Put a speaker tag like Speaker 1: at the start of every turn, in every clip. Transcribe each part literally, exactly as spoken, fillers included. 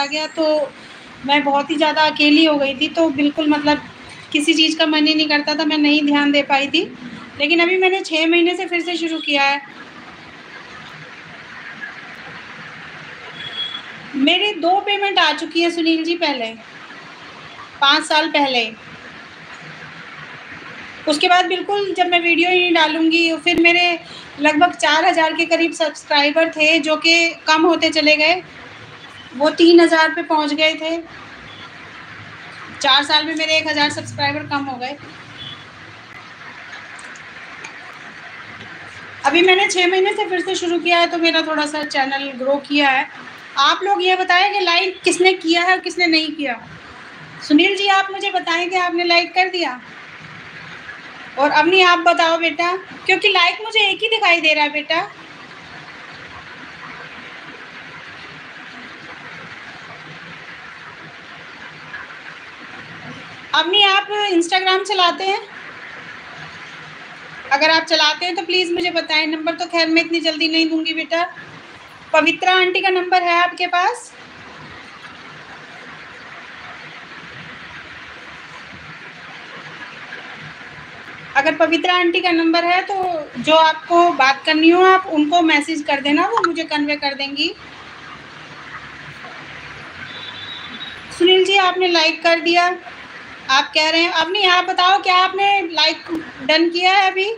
Speaker 1: आ गया तो मैं बहुत ही ज़्यादा अकेली हो गई थी, तो बिल्कुल मतलब किसी चीज़ का मन ही नहीं करता था, मैं नहीं ध्यान दे पाई थी। लेकिन अभी मैंने छः महीने से फिर से शुरू किया है। मेरी दो पेमेंट आ चुकी है सुनील जी पहले, पाँच साल पहले। उसके बाद बिल्कुल जब मैं वीडियो ही नहीं डालूँगी, फिर मेरे लगभग चार हज़ार के करीब सब्सक्राइबर थे, जो कि कम होते चले गए। वो तीन हज़ार पे पहुँच गए थे। चार साल में मेरे एक हज़ार सब्सक्राइबर कम हो गए। अभी मैंने छः महीने से फिर से शुरू किया है, तो मेरा थोड़ा-सा चैनल ग्रो किया है। आप लोग ये बताएँ कि लाइक किसने किया है और किसने नहीं किया? सुनील जी, आप मुझे बताएँ कि आपने लाइक कर दिया? और अवनी, आप बताओ बेटा, क्योंकि लाइक मुझे एक ही दिखाई दे रहा है बेटा। अवनी, आप इंस्टाग्राम चलाते हैं? अगर आप चलाते हैं तो प्लीज़ मुझे बताएं। नंबर तो खैर मैं इतनी जल्दी नहीं दूंगी बेटा। पवित्रा आंटी का नंबर है आपके पास? अगर पवित्रा आंटी का नंबर है तो जो आपको बात करनी हो आप उनको मैसेज कर देना, वो मुझे कन्वे कर देंगी। सुनील जी, आपने लाइक कर दिया, आप कह रहे हैं। अवनी, आप बताओ क्या आपने लाइक डन किया है अभी?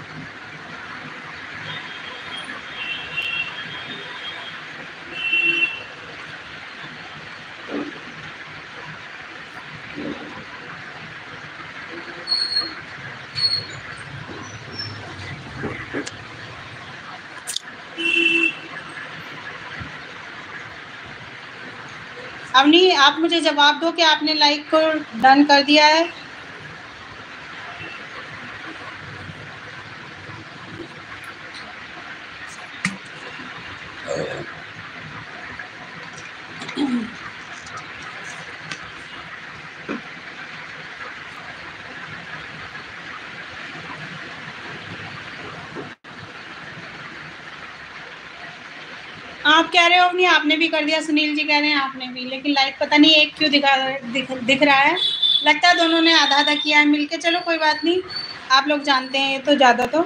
Speaker 1: अवनी, आप मुझे जवाब दो कि आपने लाइक को डन कर दिया है। आप कह रहे हो नहीं, आपने भी कर दिया। सुनील जी कह रहे हैं आपने भी, लेकिन लाइक पता नहीं एक क्यों दिखा दिख, दिख रहा है। लगता है दोनों ने आधा आधा किया है मिलके। चलो कोई बात नहीं, आप लोग जानते हैं ये तो ज़्यादा। तो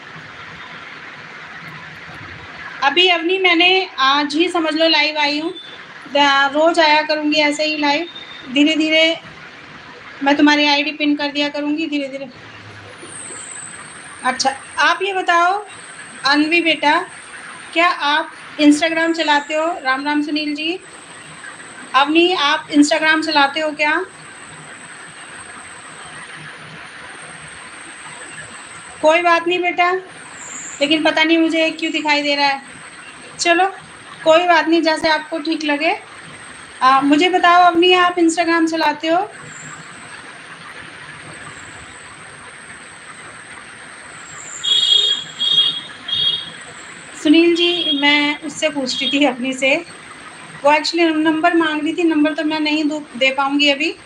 Speaker 1: अभी अवनी मैंने आज ही समझ लो लाइव आई हूँ, रोज़ आया करूँगी ऐसे ही लाइव। धीरे धीरे मैं तुम्हारी आईडी पिन कर दिया करूँगी धीरे धीरे। अच्छा, आप ये बताओ अनवी बेटा, क्या आप इंस्टाग्राम चलाते हो? राम राम सुनील जी। अवनी, आप इंस्टाग्राम चलाते हो क्या? कोई बात नहीं बेटा, लेकिन पता नहीं मुझे क्यों दिखाई दे रहा है। चलो कोई बात नहीं, जैसे आपको ठीक लगे। आ, मुझे बताओ अवनी, आप इंस्टाग्राम चलाते हो? सुनील जी, मैं उससे पूछ रही थी अपनी से, वो एक्चुअली नंबर मांग रही थी। नंबर तो मैं नहीं दे पाऊंगी अभी।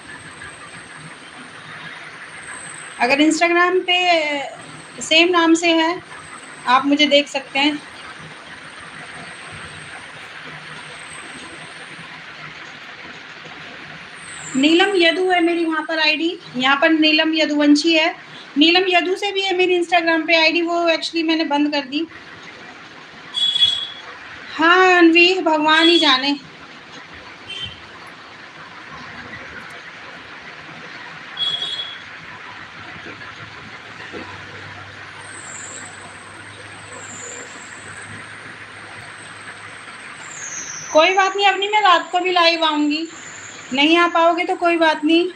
Speaker 1: अगर इंस्टाग्राम पे सेम नाम से है आप मुझे देख सकते हैं। नीलम यदु है मेरी वहाँ पर आईडी, यहाँ पर नीलम यदुवंशी है। नीलम यदु से भी है मेरी इंस्टाग्राम पे आईडी, वो एक्चुअली मैंने बंद कर दी। हाँ अनवी, भगवान ही जाने। कोई बात नहीं अपनी, मैं रात को भी लाइव आऊंगी। नहीं आ पाओगे तो कोई बात नहीं।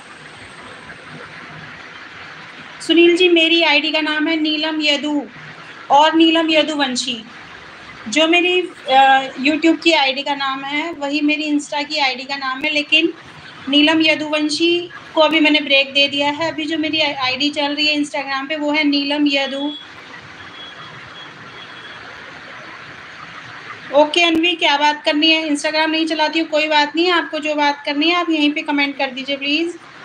Speaker 1: सुनील जी, मेरी आईडी का नाम है नीलम यदु और नीलम यदुवंशी। जो मेरी यूट्यूब की आईडी का नाम है वही मेरी इंस्टा की आईडी का नाम है, लेकिन नीलम यदुवंशी को अभी मैंने ब्रेक दे दिया है। अभी जो मेरी आईडी चल रही है इंस्टाग्राम पे वो है नीलम यदु। ओके अनवी, क्या बात करनी है? इंस्टाग्राम नहीं चलाती हूँ, कोई बात नहीं है। आपको जो बात करनी है आप यहीं पे कमेंट कर दीजिए प्लीज़।